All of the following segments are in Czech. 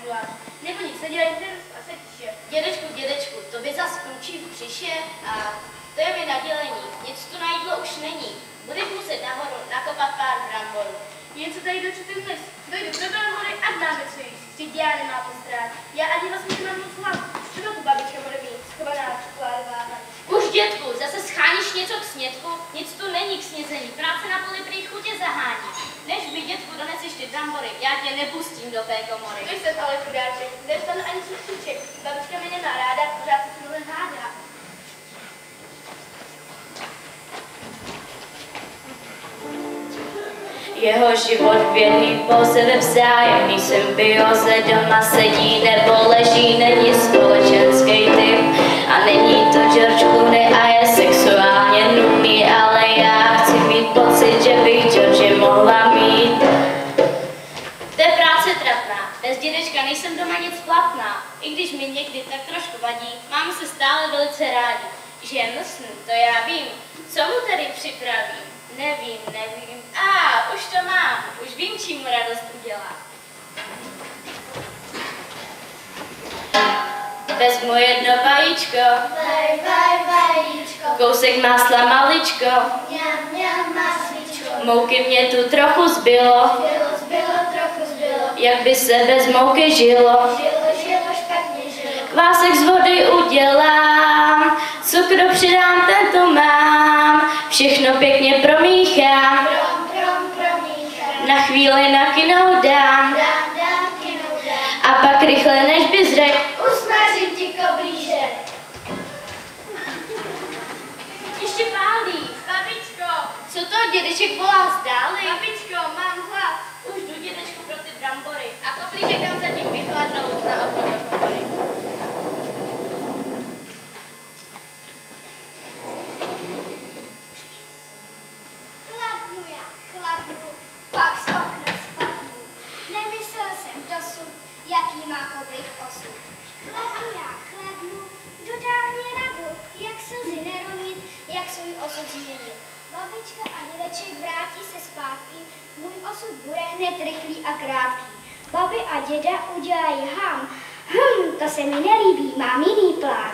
aktuálně. Nebo nic nedělej, a se tiše. Dědečku, to by zas končí v břiše a to je mi na dělení. Nic tu na jídlo už není. Budeš muset nahoru nakopat pár bramborů. Něco tady dočtu dnes. Dojdu pro brambory a dáme co jíst. Vždyť já nemám postrát. Já ani vlastně nemám moc hlavu. Třeba tu babička bude mít schovaná čokoládová. Už, dětku, zase scháníš něco k snědku? Nic tu není k snězení. Práce na poli prý chutě zahání. Než by, dětku, doneseš ty brambory, já tě nepustím do té komory. To jsem ale chudáček. Nedostanu ani čuček. Babička mě nemá ráda, pořád se s mnou hádá. Jeho život věrný pouze ve vzájemný symbioze, doma sedí nebo leží, není společenský typ a není to George Clooney a je sexuálně nudný, ale já chci mít pocit, že bych George mohla mít. To je práce trapná, bez dědečka nejsem doma nic platná, i když mi někdy tak trošku vadí, mám se stále velice rádi, že je mlsný, to já vím, co mu tedy připravím. Nevím. Už to mám. Už vím, čím mu radost udělá. Vezmu jedno vajíčko. Vajíčko. Kousek másla maličko. Mňam, maslíčko. Mouky mě tu trochu zbylo. Zbylo. Jak by se bez mouky žilo. Žilo, špatně žilo. Kvásek z vody udělám. Cukru přidám, ten tu mám. Všechno pěkně promíchám. Na chvíli nakynout dám. A pak rychle, než bys řekl, Usmažím ti koblíže. Ještě pálí. Babičko, co to dědeček volá zdáli? Babičko, mám hlad. Už jdu, dědečku, pro ty brambory. A koblížek tam zatím vychladnout na okno do komory. Chladnu, pak z okna spadnu. Nemyslel jsem dosud, jaký má koblík osud. Chladnu, dodá mě radu, jak slzy neronit, jak svůj osud změnit. Babička a dědeček vrátí se zpátky, můj osud bude hned rychlý a krátký. Babi a děda udělají to se mi nelíbí, mám jiný plán.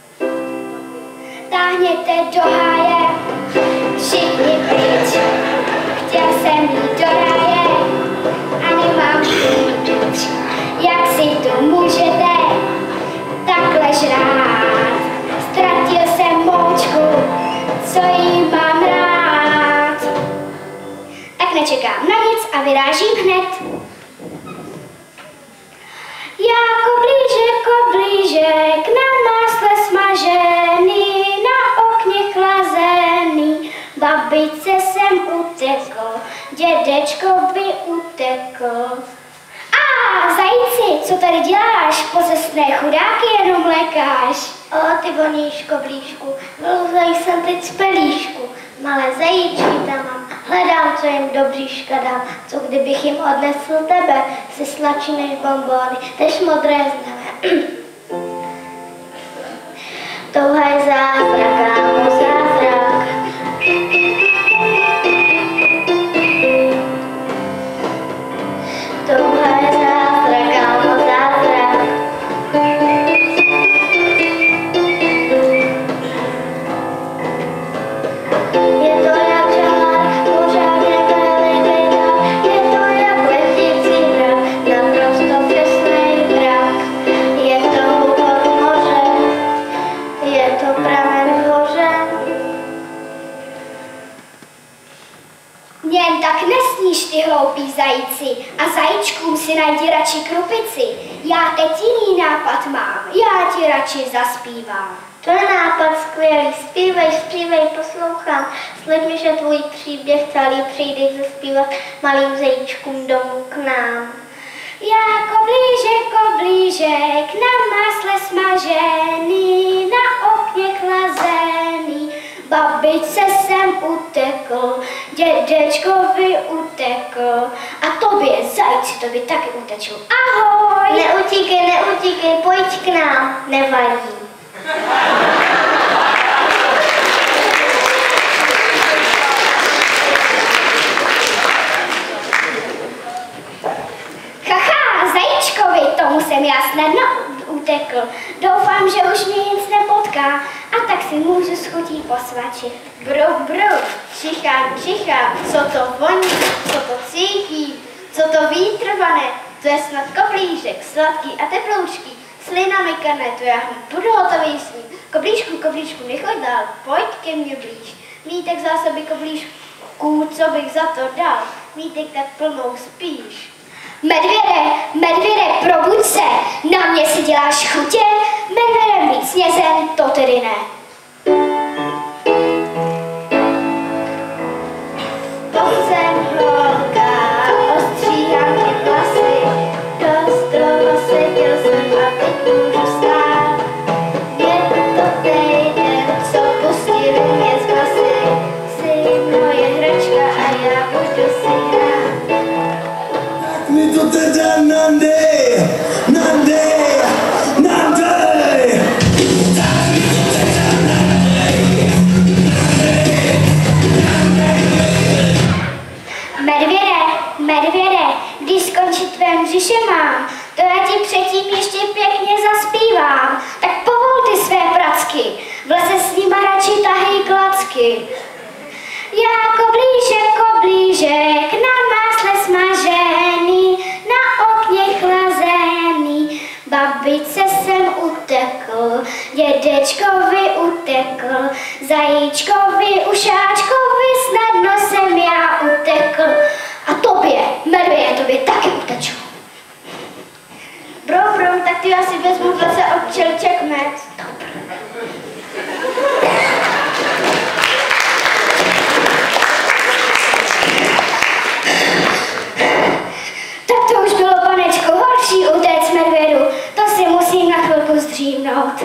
Táhněte do háje, všichni pryč. Chtěl jsem jít do ráje a nemám chuť. Jak si to můžete takhle žrát? Ztratil jsem moučku, co jí mám rád. Tak nečekám na nic a vyrážím hned. Já koblížek na másle smažený, na okně chlazený. Babičce jsem utekl, dědečkovi utekl. Zajíci, co tady děláš? Pozesné chudáky jenom lékáš. Ty voníško blížku, vyluzej jsem teď z pelíšku. Malé zajíčky tam mám, hledám, co jim do bříška dám. Co kdybych jim odnesl tebe, si sladší než bonbony, tež modré znamé. Tohle je zázrak, kámo, zázrak. Tohle je zázrak, kámo, zázrak. Je to jak žalár, pořádně veliký, je to jak letící drak, naprosto přesnej drak. Je to hubok moře, je to pramen hoře. Jen tak nesníš, ty hloupí zajíci, a zajíčkům si najdi radši krupici. Já teď jiný nápad mám, já ti radši zaspívám. To je nápad skvělý, zpívej, poslouchám. Slib mi, že tvůj příběh celý přijdeš zaspívat malým zajíčkům domů k nám. Já koblížek, na másle smažený, na okně chlazený. Babičce jsem utekl, dědečkovi utekl a tobě, zajci, tobě taky uteču. Ahoj! Neutíkej, pojď k nám, nevadí. Haha, zajíčkovi, tomu se snadno utekl. Doufám, že už mě nic nepotká a tak si můžu s chutí posvačit. Brr, čichám, co to voní, co to cítí, co to vítr vane, to je snad koblížek, sladký a teploučký, slina mi kane, to já hned budu hotový s ním. Koblížku, nechoď dál, pojď ke mně blíž, mítek zásoby koblížků, co bych za to dal, mítek tak plnou spíš. Medvěde, probuď se, na mě si děláš chutě, medvědem být snězen, to tedy ne. Jsem holka, ostříhám ti vlasy, dost dlouho seděl jsem a teď můžu stát. Je to týden, co pustili mě z basy, jsi moje hračka a já budu si hrát. Tak mi to teda nandej. Medvěde, když skončí tvém břiše mám, to já ti předtím ještě pěkně zaspívám. Tak povol ty své pracky, v lese s nima radši tahej klacky. Já koblížek, na másle smažený, na okně chlazený, babice jsem utekl, dědečkovi utekl, zajíčkovi, ušáčkovi, snadno jsem já utekl. A tobě, medvěde, tobě taky uteču. Bro, tak ty asi vezmu v lese od čelček med. Tak to už bylo, panečko, horší utéct medvědu. To si musím na chvilku zdřímnout.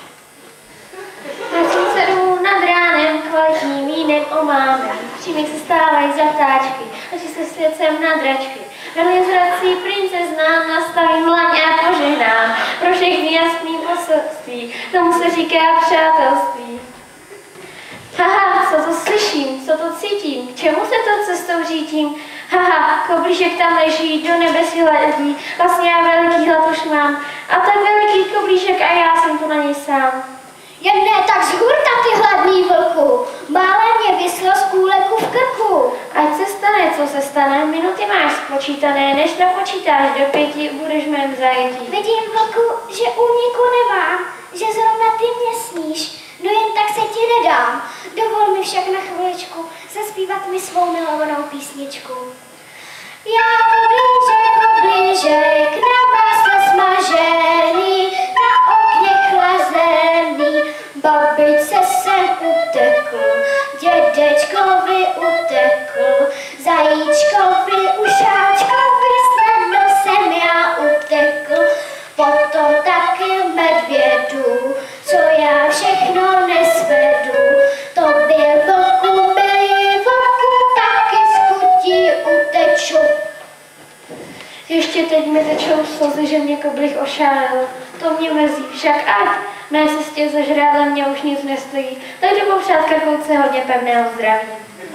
Na slunce nad ránem kvalitním vínem omámem. Přímě se stávají za ptáčky, leží se svěcem na dračky. Velmi zrací princezna, nastavím laň a požehnám. Pro všechny jasný poselství, tomu se říká přátelství. Haha, co to slyším, co to cítím, k čemu se to cestou řítím? Haha, koblížek tam leží, do nebe si hledí, vlastně já veliký hlad už mám. A tak veliký koblížek a já jsem tu na něj sám. Jen ne tak zhurta, ty hladný vlku, málem mě vyslo z kůleku v krku. Ať se stane, co se stane, minuty máš spočítané, než napočítáš do 5, budeš mém zajetí. Vidím, vlku, že úniku nemám, že zrovna ty mě sníš, no jen tak se ti nedám. Dovol mi však na chviličku zaspívat mi svou milovanou písničku. Já koblížek, na másle smažený, na okně chlazený, babice jsem utekl, dědečkovi utekl, zajíčkovi, ušáčkovi, snadno jsem já utekl, potom taky medvědu, co já všechno nesvedu, to byl vlku, byli vlku, taky z chutí uteču. Ještě teď mi tečou slzy, že mě koblih ošálil. To mě mrzí, však ať mé sestě zažrádla mě už nic nestojí. Tak jdu popřát krkouce hodně pevného zdraví.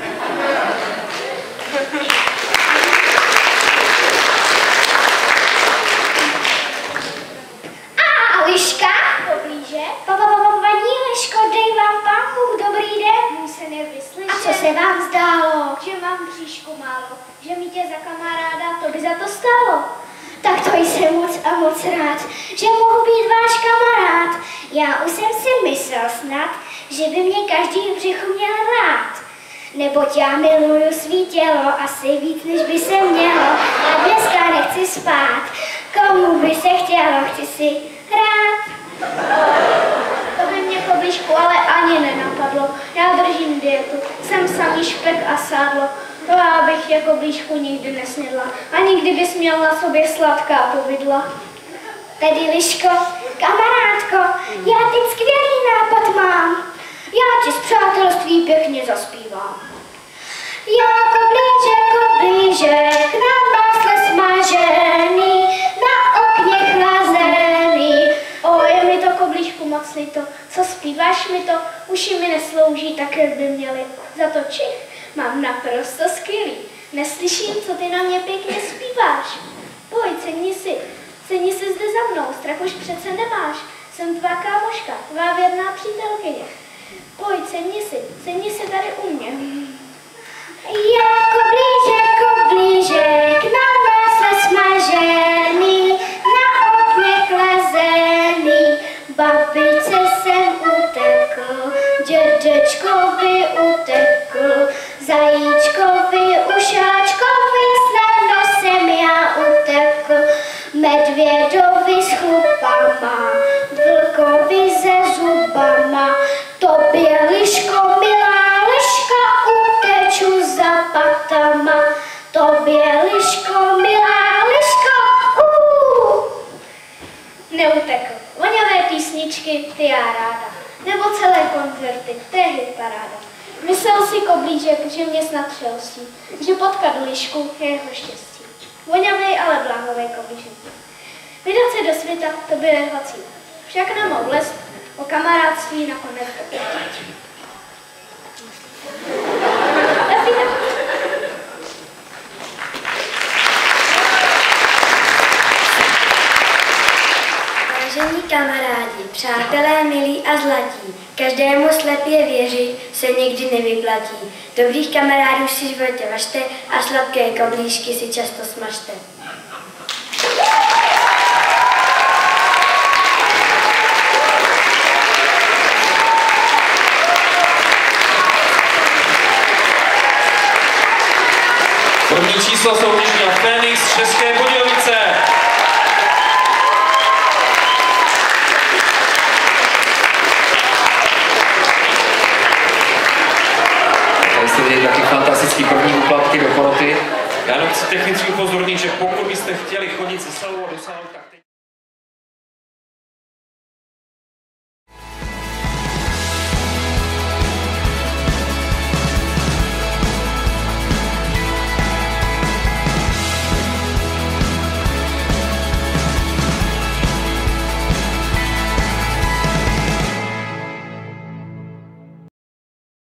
Liška? Poblíže? Paní Liško, dej vám Pán Bůh dobrý den. Můj se nevyslyšet. A co se vám zdálo? Že mám bříšku málo, že mi tě za kamaráda, to by za to stálo. Tak to jsem moc rád, že mohu být váš kamarád. Já už jsem si myslel snad, že by mě každý v břichu měl rád. Neboť já miluju svý tělo asi víc, než by se mělo. A dneska nechci spát. Komu by se chtělo, chci si hrát. To by mě koblížku ale ani nenapadlo. Já držím dietu, jsem samý špek a sádlo. To já bych jako blížku nikdy nesnědla. Ani kdybys měl na sobě sladká povidla. Tedy Liško, kamarádko, já teď skvělý nápad mám. Já ti z přátelství pěkně zaspívám. Já koblížek, na másle smažený, na okně chlazený. O, je mi to koblížku moc líto. Co zpíváš mi to, uši mi neslouží tak, jak by měly. Za to čich mám naprosto skvělý. Neslyším, co ty na mě pěkně zpíváš. Pojď, sedni si. Sedni si zde za mnou, strach už přece nemáš. Jsem tvá kámoška, tvá věrná přítelkyně. Pojď, sedni si tady u mě. Jako blíže, k nám vás smažený, na okně klezený, babičce jsem utekl, dědečkovi utekl, zajíčkovi, ušáčkovi, snadno jsem já utekl, medvědovi s chlupama, vlkovi se zubama, tobě liško, milá liška, uteču za patama, tobě liško, milá liško, Neutekl. Voňavé písničky, ty já ráda. Nebo celé koncerty, to je hitparáda. Myslel si koblížek, že mě snad přelsí, že potkat lišku je jeho štěstí. Voňavej, ale bláhovej koblížek. Vydat se do světa, to by jeho cíl. Však nemohl lest, o kamarádství nakonec dopětí. Vážení kamarádi, přátelé milí a zlatí, každému slepě věřit se nikdy nevyplatí. Dobrých kamarádů si v životě važte a sladké koblížky si často smažte. První číslo soutěže měl Fénix z České Budějovice. Tady jste viděli taky fantastický první úplatky do poroty. Já jenom chci technicky upozornit, že pokud byste chtěli chodit ze salu a do sálu, tak